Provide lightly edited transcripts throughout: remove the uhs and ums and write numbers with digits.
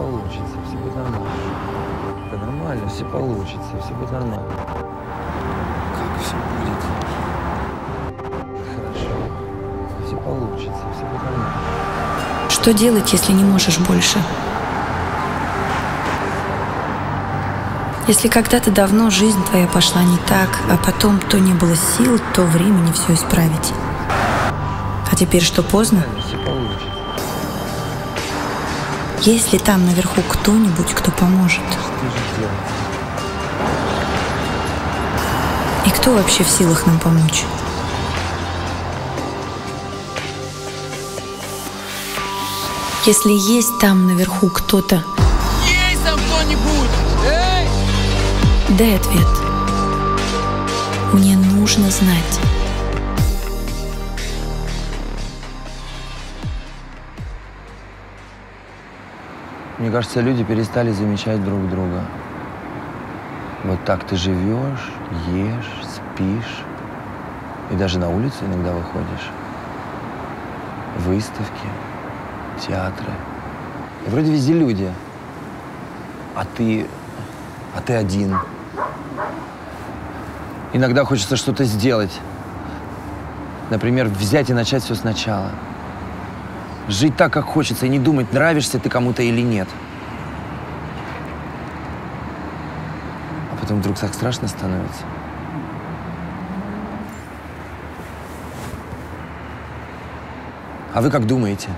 получится, все будет нормально. Это нормально, все получится, все будет нормально. Как все будет? Хорошо, все получится, все будет нормально. Что делать, если не можешь больше? Если когда-то давно жизнь твоя пошла не так, а потом то не было сил, то времени все исправить. А теперь что, поздно? Все получится. Есть ли там наверху кто-нибудь, кто поможет? Ты же сделаешь. И кто вообще в силах нам помочь? Если есть там наверху кто-то, Есть там кто-нибудь? Эй! дай ответ. Мне нужно знать. Мне кажется, люди перестали замечать друг друга. Вот так ты живешь, ешь, спишь. И даже на улицу иногда выходишь. Выставки, театры. И вроде везде люди. А ты один. Иногда хочется что-то сделать. Например, взять и начать все сначала. Жить так, как хочется, и не думать, нравишься ты кому-то или нет. А потом вдруг так страшно становится. А вы как думаете?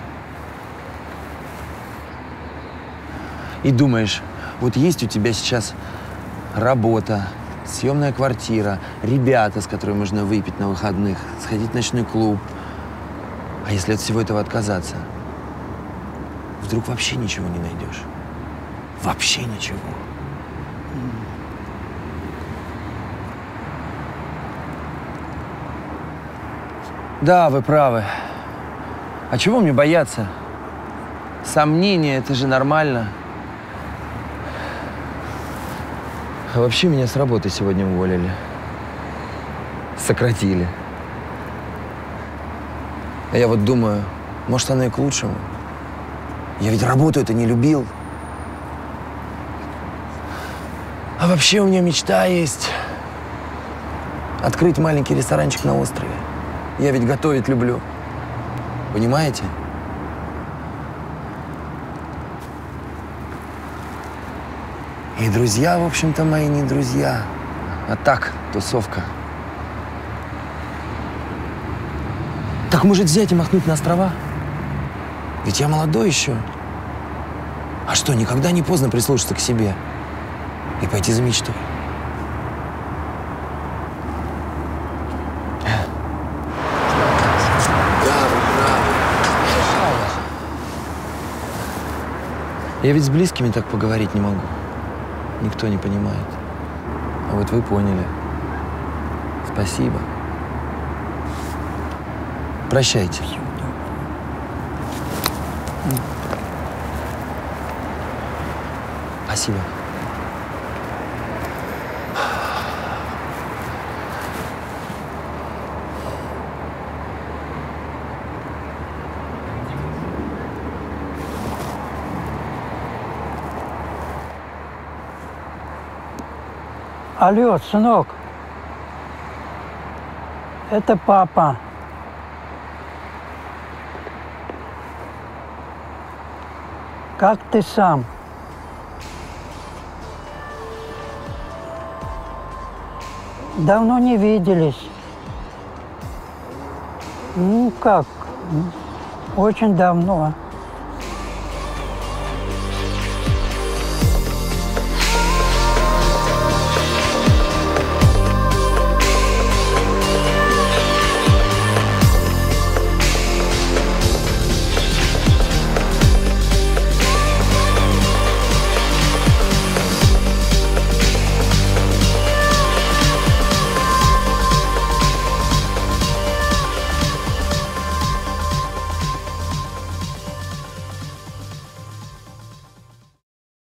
И думаешь, вот есть у тебя сейчас работа, съемная квартира, ребята, с которыми можно выпить на выходных, сходить в ночной клуб. А если от всего этого отказаться, вдруг вообще ничего не найдешь? Вообще ничего. Да, вы правы. А чего мне бояться? Сомнения – это же нормально. А вообще меня с работы сегодня уволили. Сократили. А я вот думаю, может, оно и к лучшему. Я ведь работу это не любил. А вообще у меня мечта есть. Открыть маленький ресторанчик на острове. Я ведь готовить люблю. Понимаете? И друзья, в общем-то, мои не друзья. А так, тусовка. Так может взять и махнуть на острова? Ведь я молодой еще. А что, никогда не поздно прислушаться к себе и пойти за мечтой? Я ведь с близкими так поговорить не могу. Никто не понимает. А вот вы поняли. Спасибо. Прощайте. Спасибо. Алло, сынок, это папа. Как ты сам? Давно не виделись. Ну как, очень давно.